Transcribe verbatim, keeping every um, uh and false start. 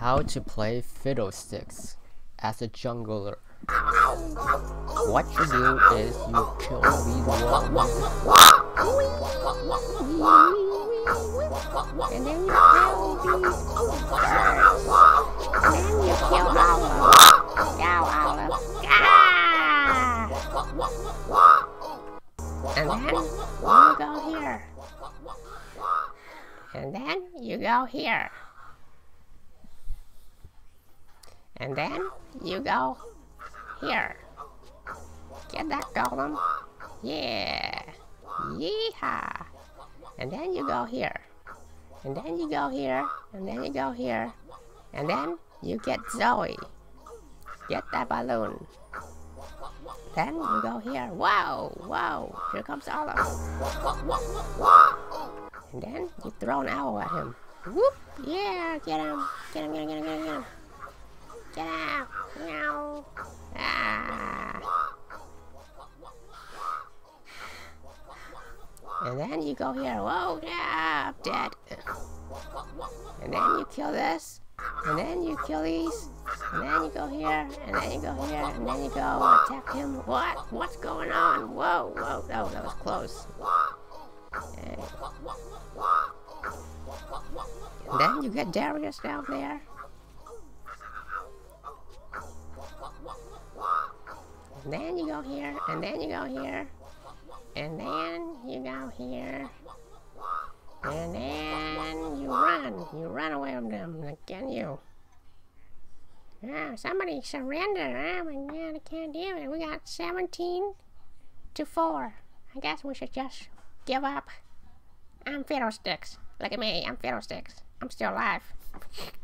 How to play fiddlesticks as a jungler. What you do is you kill these ones, and then you kill these birds, and then you kill all of them. Kill all of them. Ah! And then you go here, and then you go here. And then you go here. Get that golem? Yeah. Yeehaw. And then you go here. And then you go here. And then you go here. And then you get Zoe. Get that balloon. Then you go here. Whoa, whoa. Here comes Olive. And then you throw an owl at him. Whoop. Yeah. Get him. Get him, get him, get him, get him, get him. Get out! Meow! Ah! And then you go here. Whoa! Yeah! I'm dead. And then you kill this. And then you kill these. And then you go here. And then you go here. And then you go attack him. What? What's going on? Whoa! Whoa! Oh, that was close. Okay. And then you get Darius down there. And then you go here, and then you go here, and then you go here, and then you run. You run away from them. Again, you. Ah, somebody surrender. Oh my God, I can't do it. We got seventeen to four. I guess we should just give up. I'm Fiddlesticks. Look at me. I'm Fiddlesticks. I'm still alive.